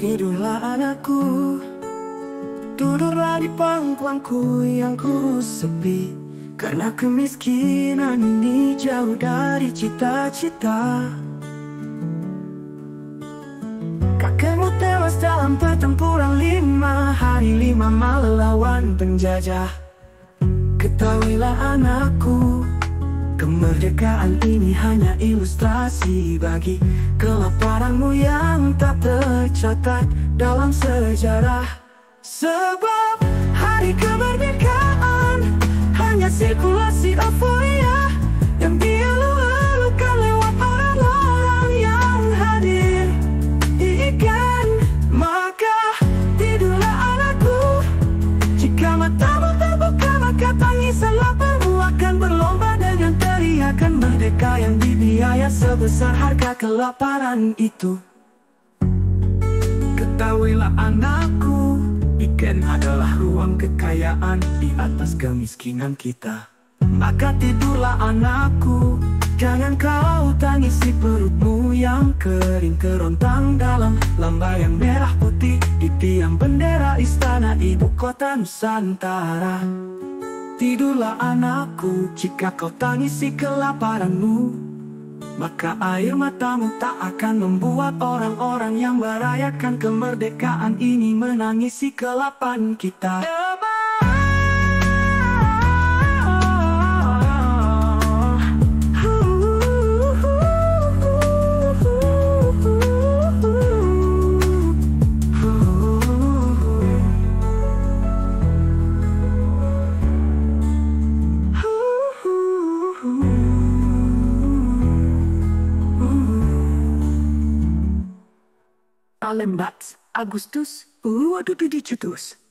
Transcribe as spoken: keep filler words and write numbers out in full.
Tidurlah anakku, tidurlah di pangkuanku yang kurus sepi. Karena kemiskinan ini jauh dari cita-cita. Kakekmu tewas dalam pertempuran lima hari lima malam lawan penjajah. Ketahuilah anakku, kemerdekaan ini hanya ilustrasi bagi kelaparanmu yang tak tercatat dalam sejarah. Sebab hari kemerdekaan hanya sirkulasi euforia yang dielu-elukan lewat orang-orang yang hadir. Ikan, maka tidurlah anakku. Jika matamu terbuka maka tangisanlah permu akan berlomba dengan teriakan merdeka yang dibiaya sebesar harga kelaparan itu. Ketahuilah anakku, ikan adalah ruang kekayaan di atas kemiskinan kita. Maka tidurlah anakku, jangan kau tangisi perutmu yang kering kerontang dalam lambayan merah putih di tiang bendera istana ibu kota Nusantara. Tidurlah anakku, jika kau tangisi kelaparanmu, maka air matamu tak akan membuat orang-orang yang merayakan kemerdekaan ini menangisi kelaparan kita. Lembat Agustus dua ribu tujuh belas.